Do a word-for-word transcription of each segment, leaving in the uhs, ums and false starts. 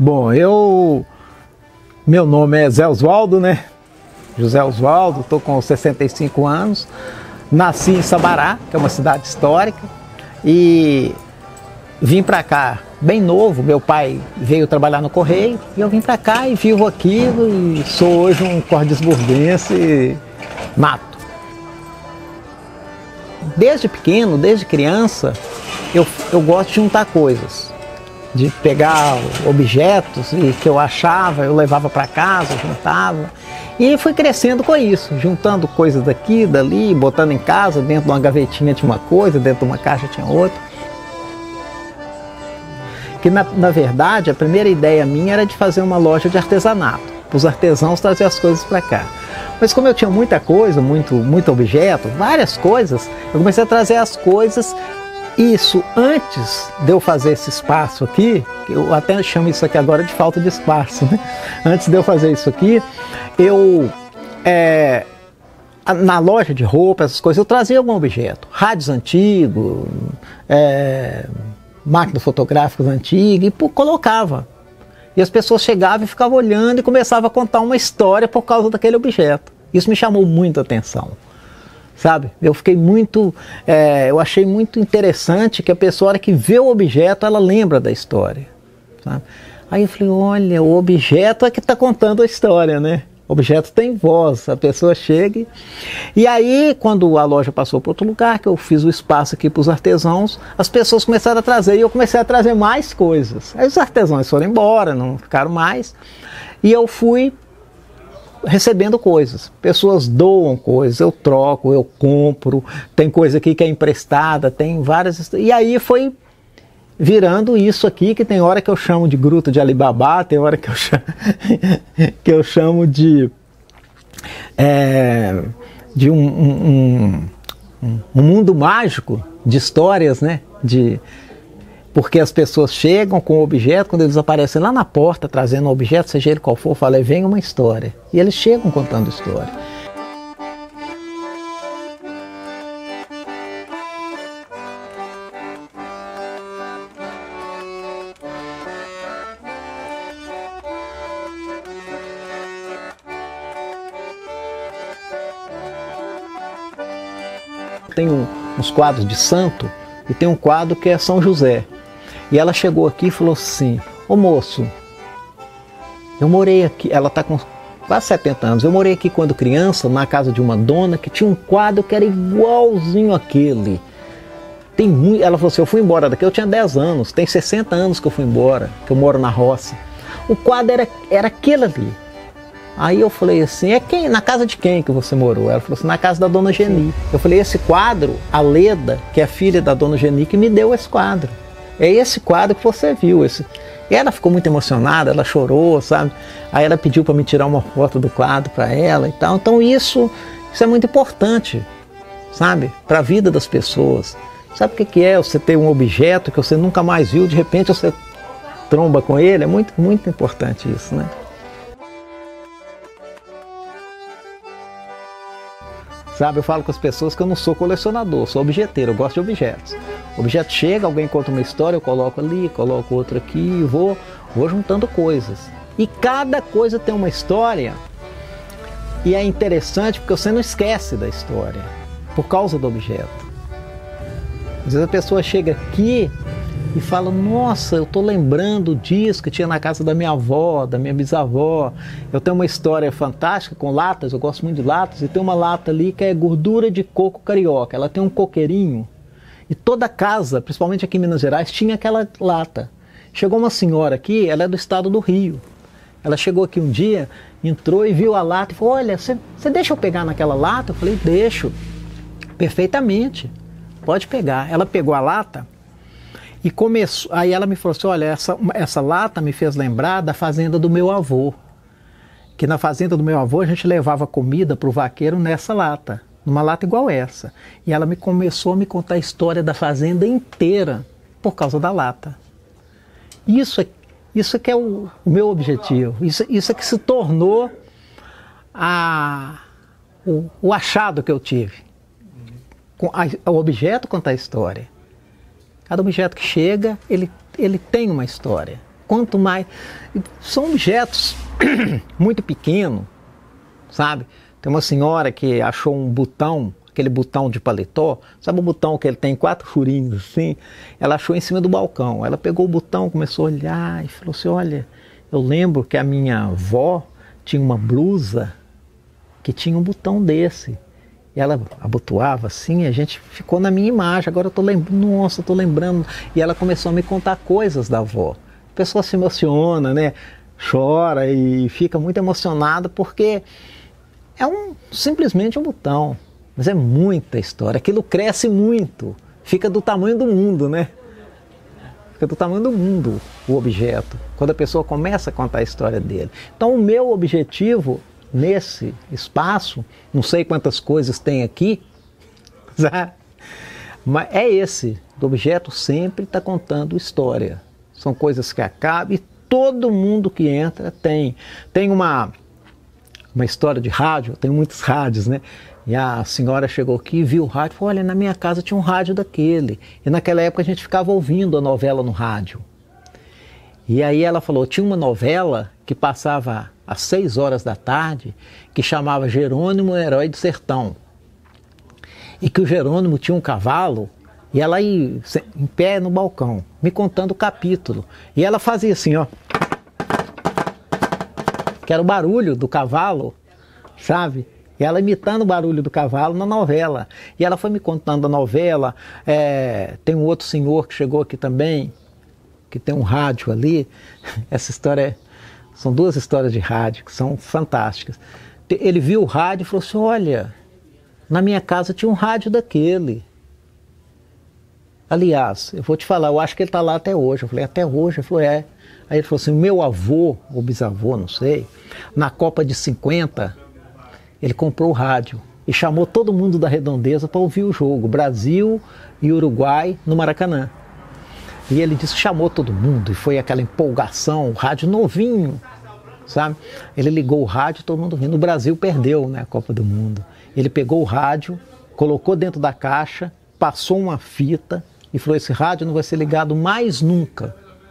Bom, eu... Meu nome é Zé Oswaldo, né? José Oswaldo, estou com sessenta e cinco anos. Nasci em Sabará, que é uma cidade histórica, e vim para cá bem novo. Meu pai veio trabalhar no Correio e eu vim para cá e vivo aqui e sou hoje um cordisburguense nato. Desde pequeno, desde criança, eu, eu gosto de juntar coisas, de pegar objetos e que eu achava, eu levava para casa, juntava. E fui crescendo com isso, juntando coisas daqui, dali, botando em casa, dentro de uma gavetinha tinha uma coisa, dentro de uma caixa tinha outra. Que na, na verdade a primeira ideia minha era de fazer uma loja de artesanato, para os artesãos trazer as coisas para cá. Mas como eu tinha muita coisa, muito, muito objeto, várias coisas, eu comecei a trazer as coisas. Isso antes de eu fazer esse espaço aqui, eu até chamo isso aqui agora de falta de espaço, né? Antes de eu fazer isso aqui, eu, é, na loja de roupa, essas coisas, eu trazia algum objeto, rádios antigos, é, máquinas fotográficas antigas, e pô, colocava. E as pessoas chegavam e ficavam olhando e começavam a contar uma história por causa daquele objeto. Isso me chamou muita atenção. Sabe? Eu fiquei muito, é, eu achei muito interessante que a pessoa, a hora que vê o objeto, ela lembra da história. Sabe? Aí eu falei, olha, o objeto é que está contando a história, né? O objeto tem voz, a pessoa chega. E, e aí, quando a loja passou para outro lugar, que eu fiz o espaço aqui para os artesãos, as pessoas começaram a trazer, e eu comecei a trazer mais coisas. Aí os artesãos foram embora, não ficaram mais, e eu fui recebendo coisas, pessoas doam coisas, eu troco, eu compro, tem coisa aqui que é emprestada, tem várias, e aí foi virando isso aqui, que tem hora que eu chamo de Gruta de Alibabá, tem hora que eu chamo, que eu chamo de, é, de um, um, um, um mundo mágico de histórias, né? De, porque as pessoas chegam com o objeto, quando eles aparecem lá na porta, trazendo um objeto, seja ele qual for, eu falei, vem uma história. E eles chegam contando história. Tem um, uns quadros de santo e tem um quadro que é São José. E ela chegou aqui e falou assim, ô moço, eu morei aqui, ela está com quase setenta anos, eu morei aqui quando criança, na casa de uma dona que tinha um quadro que era igualzinho àquele. Tem muito, ela falou assim, eu fui embora daqui, eu tinha dez anos, tem sessenta anos que eu fui embora, que eu moro na roça. O quadro era, era aquele ali. Aí eu falei assim, é quem, na casa de quem que você morou? Ela falou assim, na casa da dona Geni. Eu falei, esse quadro, a Leda, que é filha da dona Geni, que me deu esse quadro. É esse quadro que você viu. Esse... E ela ficou muito emocionada, ela chorou, sabe? Aí ela pediu para me tirar uma foto do quadro para ela e tal. Então isso, isso é muito importante, sabe? Para a vida das pessoas. Sabe o que que é você ter um objeto que você nunca mais viu, de repente você tromba com ele? É muito, muito importante isso, né? Sabe, eu falo com as pessoas que eu não sou colecionador, sou objeteiro, eu gosto de objetos. O objeto chega, alguém conta uma história, eu coloco ali, coloco outro aqui e vou, vou juntando coisas. E cada coisa tem uma história e é interessante porque você não esquece da história por causa do objeto. Às vezes a pessoa chega aqui e fala, nossa, eu estou lembrando disso que tinha na casa da minha avó, da minha bisavó. Eu tenho uma história fantástica com latas, eu gosto muito de latas, e tem uma lata ali que é gordura de coco carioca. Ela tem um coqueirinho, e toda casa, principalmente aqui em Minas Gerais, tinha aquela lata. Chegou uma senhora aqui, ela é do estado do Rio. Ela chegou aqui um dia, entrou e viu a lata e falou, olha, você deixa eu pegar naquela lata? Eu falei, deixo, perfeitamente, pode pegar. Ela pegou a lata, e começou, aí ela me falou assim, olha, essa, essa lata me fez lembrar da fazenda do meu avô. Que na fazenda do meu avô a gente levava comida para o vaqueiro nessa lata, numa lata igual essa. E ela me começou a me contar a história da fazenda inteira por causa da lata. Isso é, isso é que é o, o meu objetivo, isso, isso é que se tornou a, o, o achado que eu tive. A, o objeto conta a história. Cada objeto que chega, ele, ele tem uma história. quanto mais... São objetos muito pequenos, sabe? Tem uma senhora que achou um botão, aquele botão de paletó, sabe o botão que ele tem quatro furinhos assim? Ela achou em cima do balcão. Ela pegou o botão, começou a olhar e falou assim, olha, eu lembro que a minha avó tinha uma blusa que tinha um botão desse. E ela abotoava assim, e a gente ficou na minha imagem. Agora eu tô lembrando, nossa, eu tô lembrando. E ela começou a me contar coisas da avó. A pessoa se emociona, né? Chora e fica muito emocionada porque é um, simplesmente um botão. Mas é muita história. Aquilo cresce muito. Fica do tamanho do mundo, né? Fica do tamanho do mundo o objeto. Quando a pessoa começa a contar a história dele. Então o meu objetivo nesse espaço, não sei quantas coisas tem aqui, sabe? Mas é esse, do objeto sempre está contando história. São coisas que acabam e todo mundo que entra tem. Tem uma, uma história de rádio, tem muitos rádios, né? E a senhora chegou aqui e viu o rádio e falou, olha, na minha casa tinha um rádio daquele. E naquela época a gente ficava ouvindo a novela no rádio. E aí ela falou, tinha uma novela que passava às seis horas da tarde, que chamava Jerônimo, o Herói do Sertão. E que o Jerônimo tinha um cavalo, e ela ia em pé no balcão, me contando o capítulo. E ela fazia assim, ó. Que era o barulho do cavalo, sabe? E ela imitando o barulho do cavalo na novela. E ela foi me contando a novela. É, tem um outro senhor que chegou aqui também, que tem um rádio ali. Essa história é... São duas histórias de rádio que são fantásticas. Ele viu o rádio e falou assim, olha, na minha casa tinha um rádio daquele. Aliás, eu vou te falar, eu acho que ele está lá até hoje. Eu falei, até hoje? Ele falou, é. Aí ele falou assim, meu avô, ou bisavô, não sei, na Copa de cinquenta, ele comprou o rádio e chamou todo mundo da redondeza para ouvir o jogo, Brasil e Uruguai no Maracanã. E ele disse que chamou todo mundo, e foi aquela empolgação, o rádio novinho, sabe? Ele ligou o rádio, todo mundo vindo. O Brasil perdeu, né, a Copa do Mundo. Ele pegou o rádio, colocou dentro da caixa, passou uma fita e falou, esse rádio não vai ser ligado mais nunca,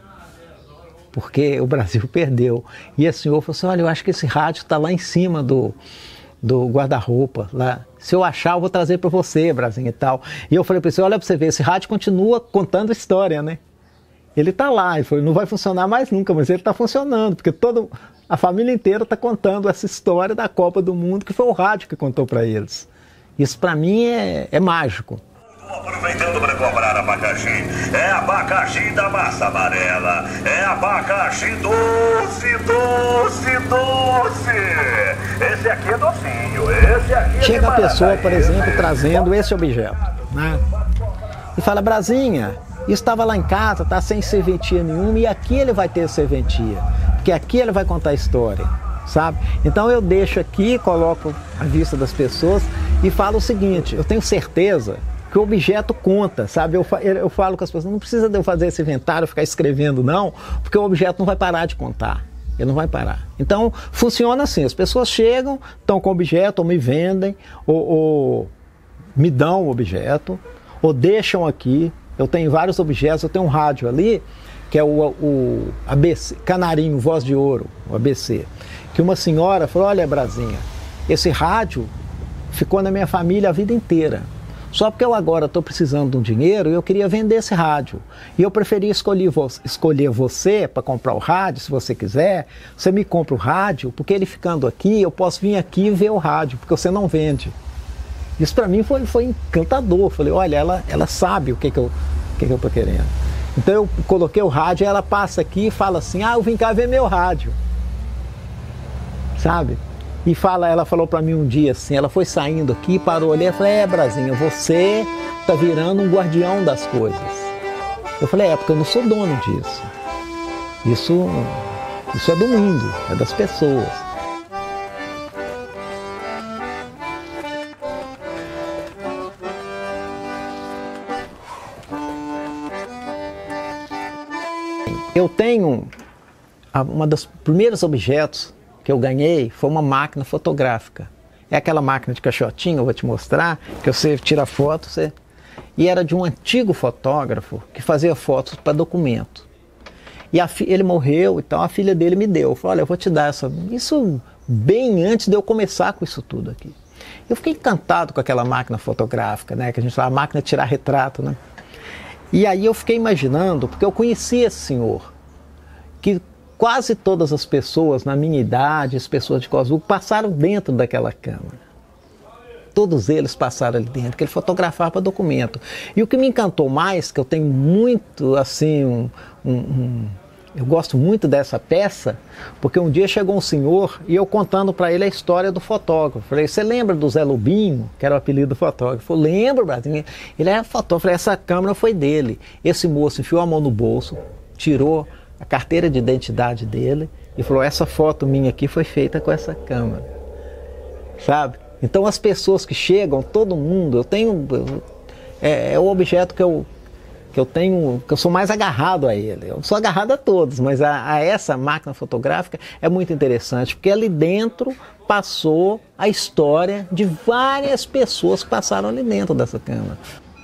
porque o Brasil perdeu. E a senhora falou assim, olha, eu acho que esse rádio está lá em cima do, do guarda-roupa, lá. Se eu achar, eu vou trazer para você, Brasinha e tal. E eu falei para você, olha para você ver, esse rádio continua contando história, né? Ele está lá, ele falou, não vai funcionar mais nunca, mas ele está funcionando, porque toda a família inteira está contando essa história da Copa do Mundo, que foi o rádio que contou para eles. Isso para mim é, é mágico. Aproveitando para comprar abacaxi, é abacaxi da massa amarela, é abacaxi doce, doce, doce. Esse aqui é docinho, esse aqui é Chega a pessoa, por exemplo, trazendo esse objeto, né? E fala, Brasinha, isso estava lá em casa, tá sem serventia nenhuma, e aqui ele vai ter serventia, porque aqui ele vai contar a história, sabe? Então eu deixo aqui, coloco à vista das pessoas e falo o seguinte, eu tenho certeza que o objeto conta, sabe? Eu, eu falo com as pessoas, não precisa de eu fazer esse inventário, ficar escrevendo não, porque o objeto não vai parar de contar, ele não vai parar. Então funciona assim, as pessoas chegam, estão com o objeto, ou me vendem, ou, ou me dão o objeto, ou deixam aqui. Eu tenho vários objetos, eu tenho um rádio ali, que é o, o A B C, Canarinho, Voz de Ouro, o A B C, que uma senhora falou, olha, Brasinha, esse rádio ficou na minha família a vida inteira. Só porque eu agora estou precisando de um dinheiro e eu queria vender esse rádio. E eu preferi escolher, vo escolher você para comprar o rádio, se você quiser. Você me compra o rádio, porque ele ficando aqui, eu posso vir aqui e ver o rádio, porque você não vende. Isso para mim foi, foi encantador. Falei, olha, ela, ela sabe o que, que eu que que eu estou querendo. Então eu coloquei o rádio e ela passa aqui e fala assim, ah, eu vim cá ver meu rádio. Sabe? E fala, ela falou para mim um dia assim, ela foi saindo aqui, parou ali e falou, é, Brasinha, você tá virando um guardião das coisas. Eu falei, é, porque eu não sou dono disso. Isso, isso é do mundo, é das pessoas. Eu tenho, uma dos primeiros objetos que eu ganhei foi uma máquina fotográfica. É aquela máquina de caixotinho, eu vou te mostrar, que você tira foto, você... e era de um antigo fotógrafo que fazia fotos para documento. E a ele morreu, então a filha dele me deu. Falou, olha, eu vou te dar essa... Isso bem antes de eu começar com isso tudo aqui. Eu fiquei encantado com aquela máquina fotográfica, né? Que a gente fala, a máquina de tirar retrato, né? E aí eu fiquei imaginando, porque eu conheci esse senhor, que quase todas as pessoas na minha idade, as pessoas de Cosmo, passaram dentro daquela câmera. Todos eles passaram ali dentro, que ele fotografava para documento. E o que me encantou mais, que eu tenho muito, assim, um, um, um, eu gosto muito dessa peça, porque um dia chegou um senhor e eu contando para ele a história do fotógrafo. Falei, você lembra do Zé Lubinho, que era o apelido do fotógrafo? Eu lembro, Brasil. Ele era fotógrafo. Falei, essa câmera foi dele. Esse moço enfiou a mão no bolso, tirou a carteira de identidade dele e falou, essa foto minha aqui foi feita com essa câmera. Sabe? Então as pessoas que chegam, todo mundo, eu tenho, é, é o objeto que eu, que eu tenho, que eu sou mais agarrado a ele. Eu sou agarrado a todos, mas a, a essa máquina fotográfica é muito interessante, porque ali dentro passou a história de várias pessoas que passaram ali dentro dessa câmera.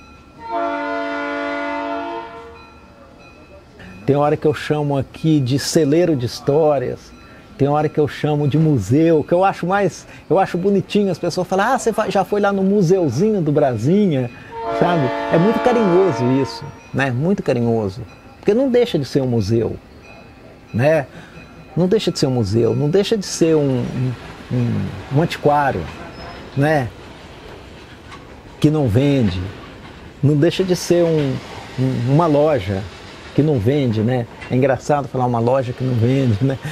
Tem hora que eu chamo aqui de celeiro de histórias. Tem hora que eu chamo de museu, que eu acho mais, eu acho bonitinho, as pessoas falam, ah, você já foi lá no museuzinho do Brasinha, sabe? É muito carinhoso isso, né? Muito carinhoso, porque não deixa de ser um museu, né? Não deixa de ser um museu, não deixa de ser um, um, um antiquário, né? Que não vende, não deixa de ser um, um, uma loja que não vende, né? É engraçado falar uma loja que não vende, né?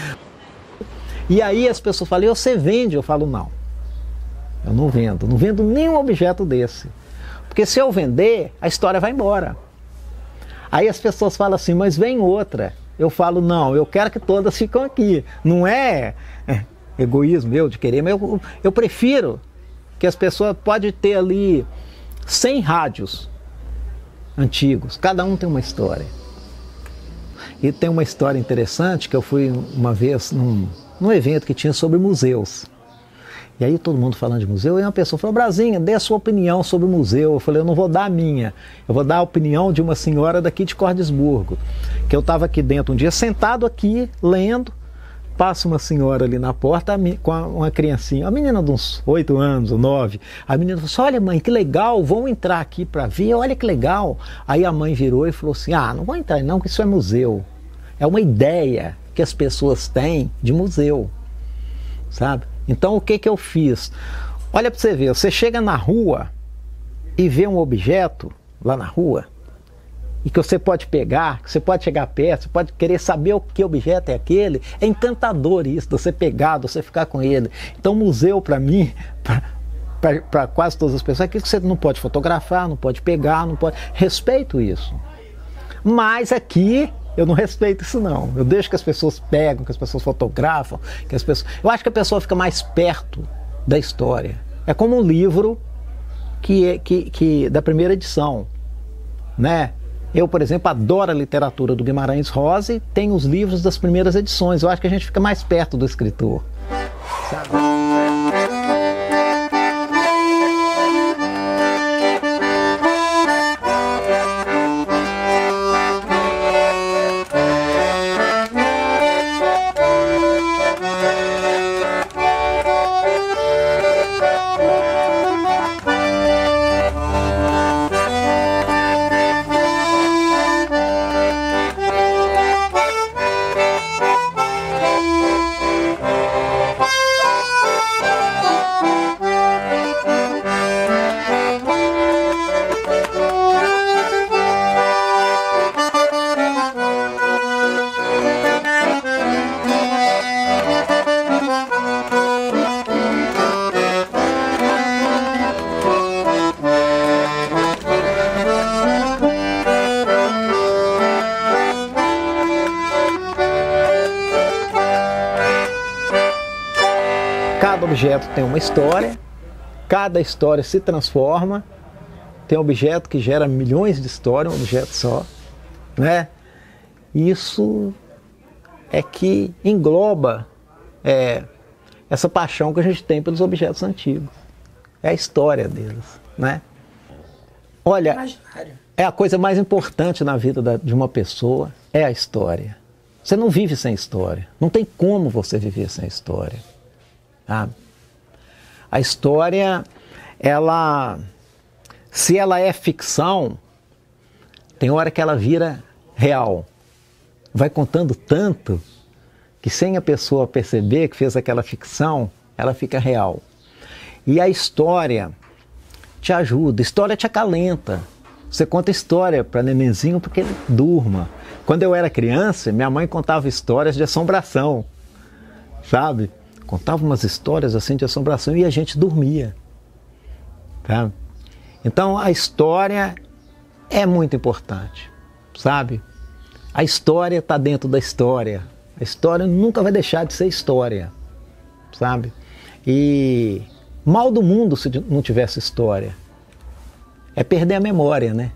E aí as pessoas falam, você vende? Eu falo, não, eu não vendo, não vendo nenhum objeto desse. Porque se eu vender, a história vai embora. Aí as pessoas falam assim, mas vem outra. Eu falo, não, eu quero que todas fiquem aqui. Não é, é egoísmo meu de querer, mas eu, eu prefiro que as pessoas podem ter ali cem rádios antigos, cada um tem uma história. E tem uma história interessante que eu fui uma vez num... num evento que tinha sobre museus. E aí todo mundo falando de museu, e uma pessoa falou, Brasinha, dê a sua opinião sobre o museu. Eu falei, eu não vou dar a minha, eu vou dar a opinião de uma senhora daqui de Cordesburgo, que eu estava aqui dentro um dia, sentado aqui, lendo, passa uma senhora ali na porta com uma criancinha, uma menina de uns oito anos ou nove, a menina falou assim, olha mãe, que legal, vão entrar aqui para ver, olha que legal. Aí a mãe virou e falou assim, ah, não vou entrar não, que isso é museu. É uma ideia que as pessoas têm de museu, sabe? Então o que que eu fiz? Olha para você ver, você chega na rua e vê um objeto lá na rua e que você pode pegar, que você pode chegar perto, você pode querer saber o que objeto é aquele, é encantador isso, de você pegar, de você ficar com ele. Então museu para mim, para quase todas as pessoas, é aquilo que você não pode fotografar, não pode pegar, não pode... Respeito isso. Mas aqui eu não respeito isso não, eu deixo que as pessoas pegam, que as pessoas fotografam, que as pessoas... eu acho que a pessoa fica mais perto da história. É como um livro que é, que, que, da primeira edição, né? Eu, por exemplo, adoro a literatura do Guimarães Rosa e tenho os livros das primeiras edições, eu acho que a gente fica mais perto do escritor, sabe? Cada objeto tem uma história, cada história se transforma, tem objeto que gera milhões de histórias, um objeto só, né? Isso é que engloba é, essa paixão que a gente tem pelos objetos antigos. É a história deles, né? Olha, é a coisa mais importante na vida da, de uma pessoa, é a história, Você não vive sem história. Não tem como você viver sem história. Sabe? A história, ela, se ela é ficção, tem hora que ela vira real. Vai contando tanto que sem a pessoa perceber que fez aquela ficção, ela fica real. E a história te ajuda, a história te acalenta. Você conta história para nenenzinho porque ele durma. Quando eu era criança, minha mãe contava histórias de assombração, sabe? Contava umas histórias assim de assombração e a gente dormia, sabe? Então a história é muito importante, sabe? A história está dentro da história. A história nunca vai deixar de ser história, sabe? E mal do mundo se não tivesse história. É perder a memória, né?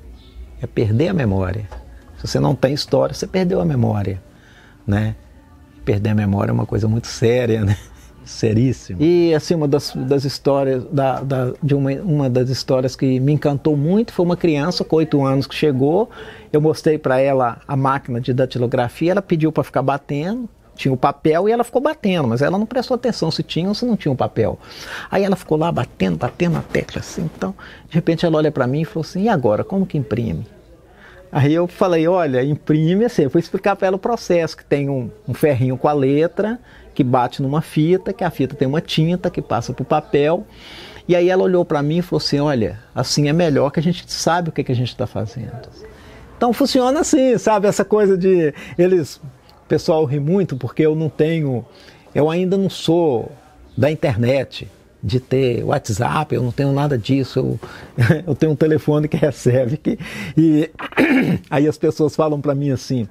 É perder a memória. Se você não tem história, você perdeu a memória, né? Perder a memória é uma coisa muito séria, né? Seríssima. E assim, uma das, das histórias, da, da, de uma, uma das histórias que me encantou muito foi uma criança com oito anos que chegou, eu mostrei para ela a máquina de datilografia, ela pediu para ficar batendo, tinha o papel e ela ficou batendo, mas ela não prestou atenção se tinha ou se não tinha o papel. Aí ela ficou lá batendo, batendo na tecla assim, então, de repente ela olha para mim e falou assim, e agora, como que imprime? Aí eu falei, olha, imprime assim, eu fui explicar para ela o processo, que tem um, um ferrinho com a letra, que bate numa fita, que a fita tem uma tinta que passa para o papel, e aí ela olhou para mim e falou assim, olha, assim é melhor que a gente sabe o que, que a gente está fazendo. Então funciona assim, sabe, essa coisa de, eles, o pessoal ri muito porque eu não tenho, eu ainda não sou da internet, de ter WhatsApp, eu não tenho nada disso, eu, eu tenho um telefone que recebe, que, e aí as pessoas falam para mim assim,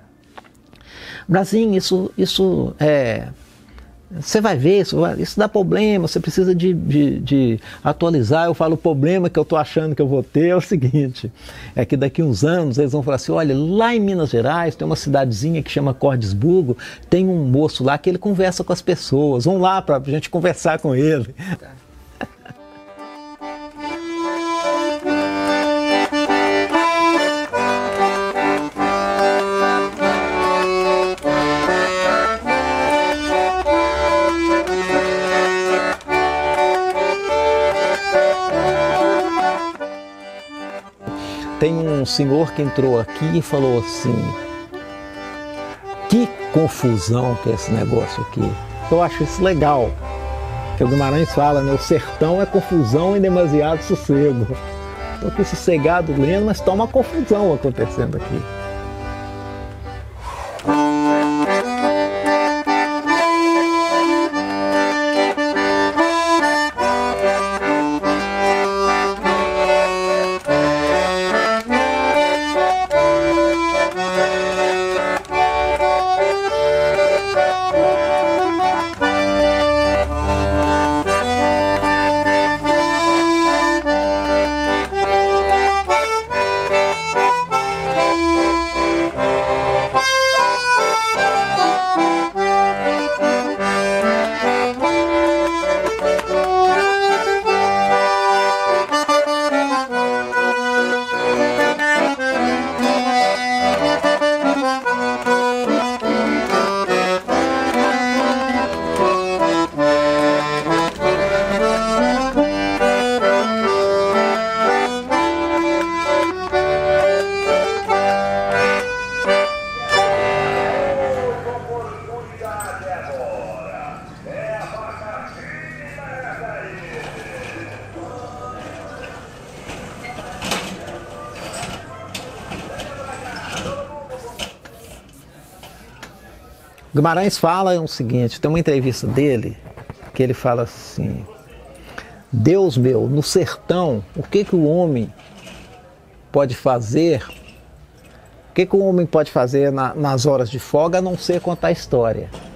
Brasinho, isso, isso é, você vai ver, isso, isso dá problema, você precisa de, de, de atualizar. Eu falo, o problema que eu estou achando que eu vou ter é o seguinte, é que daqui uns anos eles vão falar assim, olha, lá em Minas Gerais tem uma cidadezinha que chama Cordesburgo, tem um moço lá que ele conversa com as pessoas, vão lá para a gente conversar com ele. Tem um senhor que entrou aqui e falou assim, que confusão que é esse negócio aqui. Eu acho isso legal, que o Guimarães fala, né, o sertão é confusão e demasiado sossego. Estou aqui sossegado lendo, mas está uma confusão acontecendo aqui. Guimarães fala o seguinte, tem uma entrevista dele que ele fala assim, Deus meu, no sertão, o que que o homem pode fazer, o que que o homem pode fazer na, nas horas de folga a não ser contar história?